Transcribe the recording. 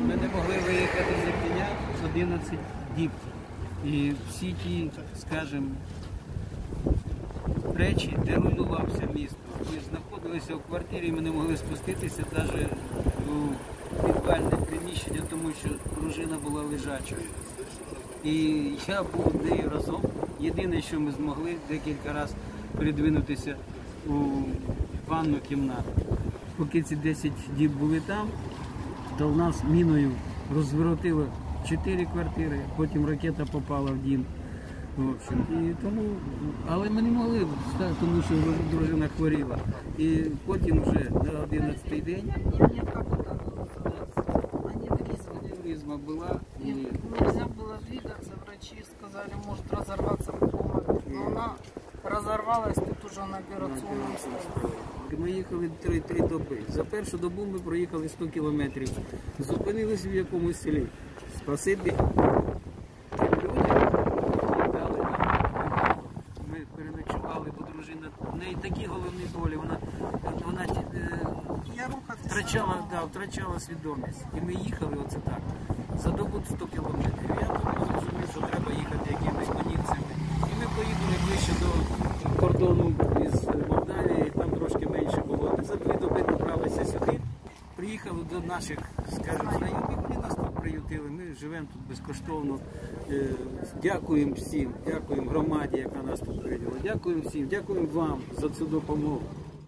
Ми не могли виїхати з Ірпеня 11 діб. І всі ті, скажімо, речі, де руйнувався місто. Ми знаходилися в квартирі, ми не могли спуститися навіть у підвальне приміщення, тому що дружина була лежачою. І я був з нею разом. Єдине, що ми змогли декілька разів передвинутися у ванну кімнату. Поки ці 10 діб були там, то в нас міною розворотило 4 квартири, потім ракета попала в дім. В общем, і тому, але ми не могли, тому що дружина хворіла. І потім вже на 11-й день аневризма була. Нельзя было двигаться, врачи сказали, может разорваться кома. Но она разорвалась тут уже на операционном столе. Ми їхали 3 доби. За першу добу ми проїхали 100 кілометрів. Зупинилися в якомусь селі. Спасибі тим людям, які дали нам. Ми переночували, бо дружина, в неї такі головні болі, вона втрачала свідомість. І ми їхали оце так. За добу 100 кілометрів. Я тоді зрозумів, що треба їхати якимись манівцями. І ми поїхали ближче до кордону із Молдавією, там трошки менше було. За 2 доби добралися сюди, приїхали до наших, скажімо, знайомих, вони нас тут приютили, ми живемо тут безкоштовно. Дякуємо всім, дякуємо громаді, яка нас тут прийняла. Дякуємо всім, дякуємо вам за цю допомогу.